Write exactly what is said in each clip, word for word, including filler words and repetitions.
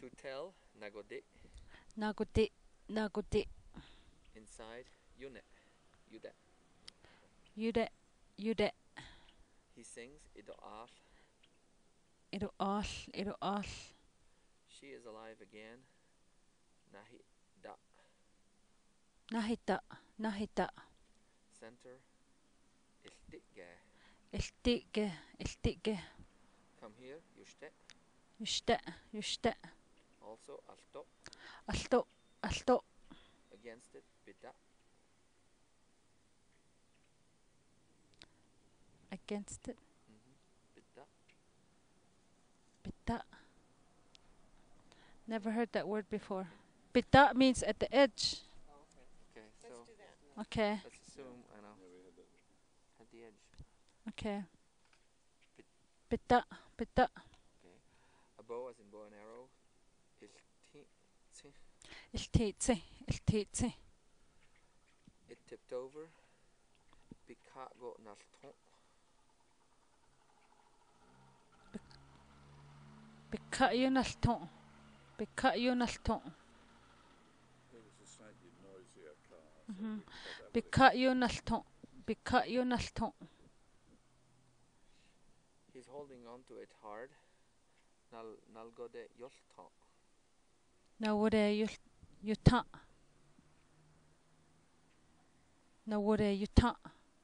To tell, nagode. Nagode, nagode. Inside, yune, yude. Yude, yude. He sings, ido al. Ido all, ido all. She is alive again, nahi da. Nahita, nahita. Center, iltige. Iltige, iltige. Come here, yushte. Yushte, yushte. Also, alto. Alto, alto. Against it, bida. Against it. Mm-hmm. Bida. Bita. Never heard that word before. Bita means at the edge. Oh, okay. Okay, so Let's do that. Okay, let's assume, I know, at the edge. okay. Bit- Bita, bita. Okay. A bow as in bow and arrow. Ilti. Tsi. Iltitsi, iltitsi. It tipped over. Bikago nalton. Bika yun alton. Bika yun alton. It was a slightly noisier car. So Mhm. we cut that with Bika yun alton. Bika yun alton. He's holding on to it hard. Nal nalgode yolton. Now what are you you ta? Now what are you ta?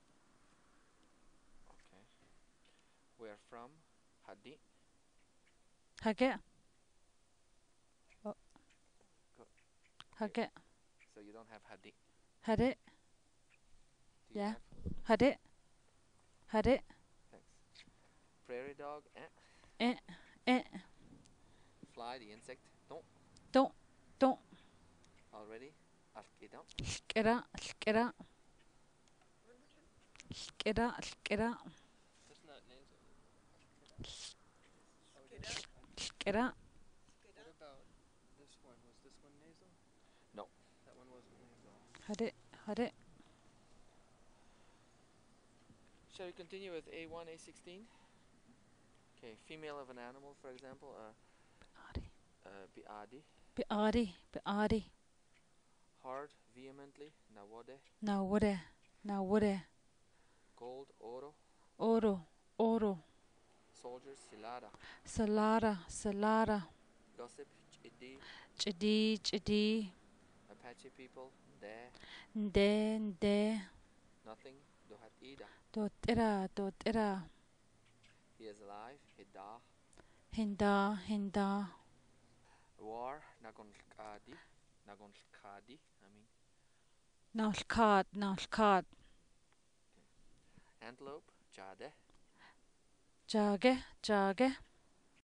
Okay. Where from? Hadi. Hage. Oh. Go. Hage. So you don't have hadi. Had it. Do you Yeah. have? Had it. Had it. Thanks. Prairie dog. Eh. Eh. Eh. Fly, the insect. Don't. Don't. Don't. Already. Alkidam. Skera. Skera. Skera. Skera. That's not nasal. Skera. What about this one? Was this one nasal? No. That one wasn't nasal. Had it. Had it. Shall we continue with A one, A sixteen? Okay, female of an animal, for example, uh, Biadi. uh, biadi. Biadi. Biadi. Hard, vehemently, nawode. Now what are? Now what are? Gold, oro. Oro. Oro. Soldiers, silada. Salada. Salada. Gossip, chidi. Chidi. Chidi. Apache people, de. Nde. Nde. Nothing, dohat ida. Dotira. Dotira. He is alive, hida. Hinda. Hinda. War, nagonlkadi. Nagonlkadi, I mean. Nalkad. Nalkad. Antelope, jade. Jage. Jage.